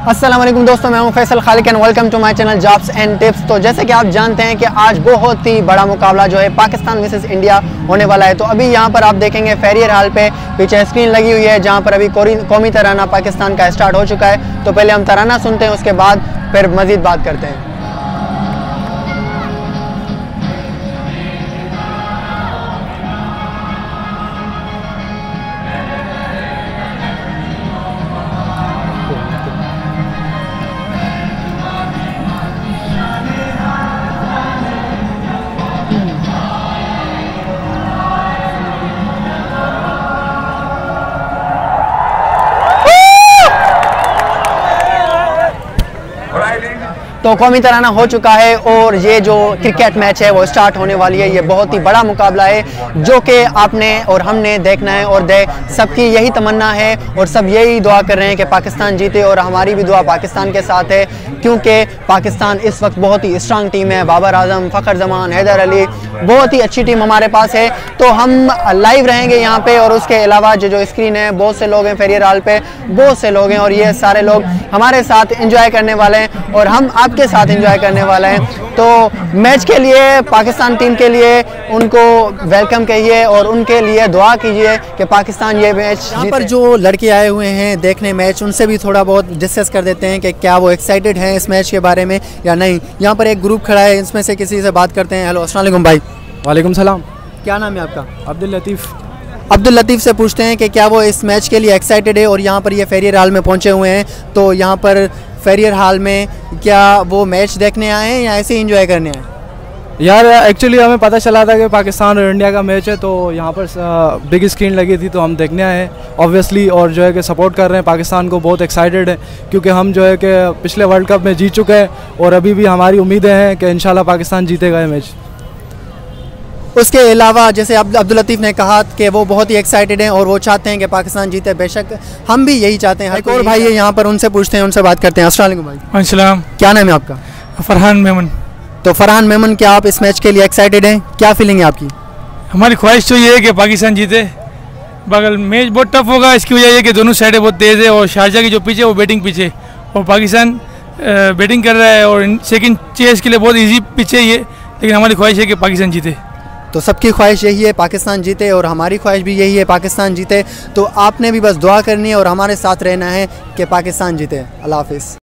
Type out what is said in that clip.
अस्सलाम वालेकुम दोस्तों, मैं हूं Faisal Khaliq and welcome to my channel jobs and tips. तो जैसे कि आप जानते हैं कि आज बहुत ही बड़ा मुकाबला जो है पाकिस्तान वर्सेस इंडिया होने वाला है। तो अभी यहां पर आप देखेंगे फेरियर हाल पे पीछे स्क्रीन लगी हुई है जहां पर अभी कौमी तराना पाकिस्तान का स्टार्ट हो चुका है। तो पहले हम तराना सुनते हैं, उसके बाद फिर मज़ीद बात करते हैं। तो कौमी तराना हो चुका है और ये जो क्रिकेट मैच है वो स्टार्ट होने वाली है। ये बहुत ही बड़ा मुकाबला है जो कि आपने और हमने देखना है और सबकी यही तमन्ना है और सब यही दुआ कर रहे हैं कि पाकिस्तान जीते, और हमारी भी दुआ पाकिस्तान के साथ है क्योंकि पाकिस्तान इस वक्त बहुत ही स्ट्रांग टीम है। बाबर आजम, फ़खर जमान, हैदर अली, बहुत ही अच्छी टीम हमारे पास है। तो हम लाइव रहेंगे यहाँ पे, और उसके अलावा जो स्क्रीन है बहुत से लोग हैं फेरियर हाल पे, बहुत से लोग हैं और ये सारे लोग हमारे साथ एंजॉय करने वाले हैं और हम आपके साथ एंजॉय करने वाले हैं। तो मैच के लिए, पाकिस्तान टीम के लिए उनको वेलकम कहिए और उनके लिए दुआ कीजिए कि पाकिस्तान ये मैच। यहाँ पर जो लड़के आए हुए हैं देखने मैच, उनसे भी थोड़ा बहुत डिस्कस कर देते हैं कि क्या वो एक्साइटेड हैं इस मैच के बारे में या नहीं। यहाँ पर एक ग्रुप खड़ा है, इसमें से किसी से बात करते हैं। हेलो, अस्सलाम वालेकुम भाई। वालेकुम सलाम। क्या नाम है आपका? अब्दुल लतीफ़। अब्दुल लतीफ़ से पूछते हैं कि क्या वो इस मैच के लिए एक्साइटेड है, और यहाँ पर ये फेरियर हाल में पहुँचे हुए हैं। तो यहाँ पर फेरियर हाल में क्या वो मैच देखने आए हैं या ऐसे ही इंजॉय करने आए? यार एक्चुअली हमें पता चला था कि पाकिस्तान और इंडिया का मैच है, तो यहाँ पर बिग स्क्रीन लगी थी तो हम देखने आए हैं ऑब्वियसली, और जो है कि सपोर्ट कर रहे हैं पाकिस्तान को। बहुत एक्साइटेड है क्योंकि हम जो है कि पिछले वर्ल्ड कप में जीत चुके हैं और अभी भी हमारी उम्मीदें हैं कि इंशाल्लाह पाकिस्तान जीतेगा ये मैच। उसके अलावा जैसे अब्दुल लतीफ़ ने कहा कि वो बहुत ही एक्साइटेड हैं और वो चाहते हैं कि पाकिस्तान जीते। बेशक हम भी यही चाहते हैं। और भाई यहाँ पर उनसे पूछते हैं, उनसे बात करते हैं। अस्सलाम वालेकुम भाई। अस्सलाम। क्या नाम है आपका? फरहान मेमन। तो फरहान मेमन, क्या आप इस मैच के लिए एक्साइटेड हैं? क्या फीलिंग है आपकी? हमारी ख्वाहिश तो ये है कि पाकिस्तान जीते। बगल मैच बहुत टफ होगा, इसकी वजह यह कि दोनों साइडें बहुत तेज़ है और शारजा की जो पिच है वो बैटिंग पिच है और पाकिस्तान बैटिंग कर रहा है, और सेकंड चेस के लिए बहुत इजी पिच है ये, लेकिन हमारी ख्वाहिश है कि पाकिस्तान जीते। तो सबकी ख्वाहिश यही है पाकिस्तान जीते और हमारी ख्वाहिश भी यही है पाकिस्तान जीते। तो आपने भी बस दुआ करनी है और हमारे साथ रहना है कि पाकिस्तान जीते। अल्लाह हाफिज़।